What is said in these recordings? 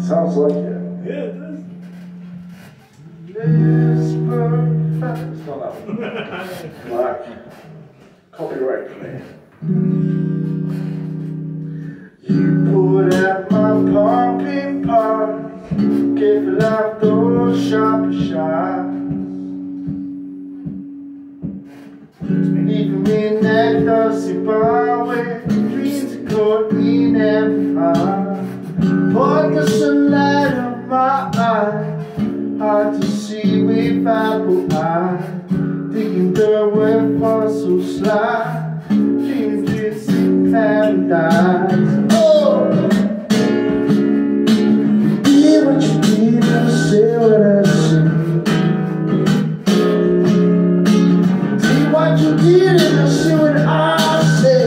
Sounds like it. Yeah, it does. It's perfect. It's not that one. Black. Copyright claim. You put out my pumpkin part, gave life those sharp shots. Leaving me in that dusty bar where dreams are caught in every heart. Put the sunlight on my eye, hard to see with apple eye. Digging dirt where fossils slide, dreaming dreams in paradise. Oh, you did what you did, I say what I say. Did what you did and I say what I say.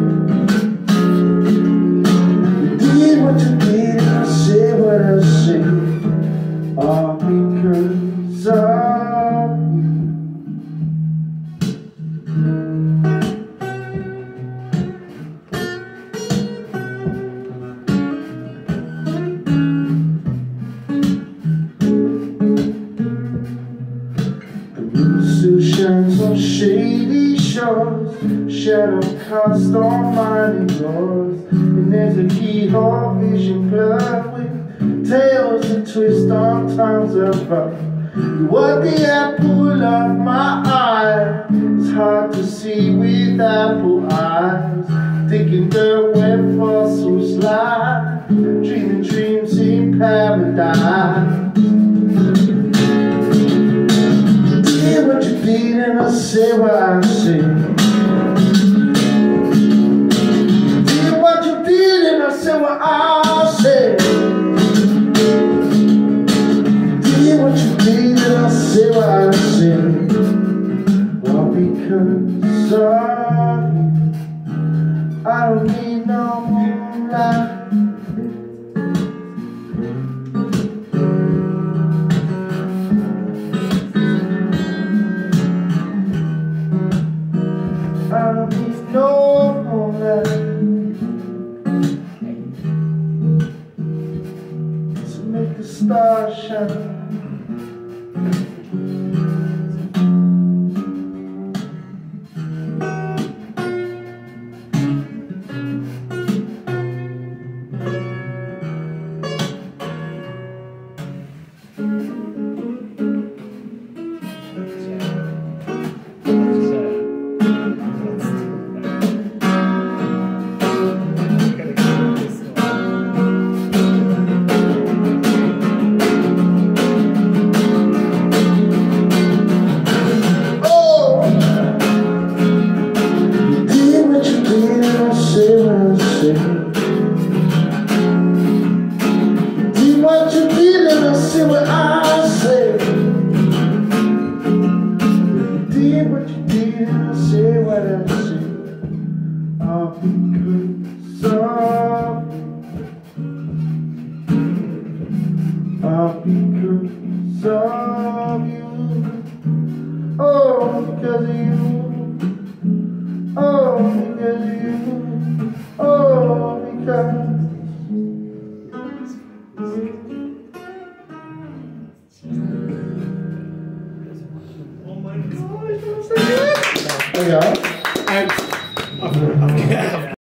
You did what you did and I say what I say. All because of you. Still shines on shady shores, shadow cast on mining doors, and there's a keyhole vision blurred with tales that twist on tongues above. You were the apple of my eye, it's hard to see with apple eyes. Digging dirt where fossils lie, dreaming dreams in paradise. What you did and I say what I say. Did what you did and I say what I say. Did what you did and I say what I say. All because of you. I don't need no moonlight. I don't need no moonlight to make the stars shine. Do what you did and I say what I say. Did what you did and I say what I say. All because of you. All because of you. Oh, because of you. Oh, because of you. Oh, because. Oh my gosh, that was so good. There you go.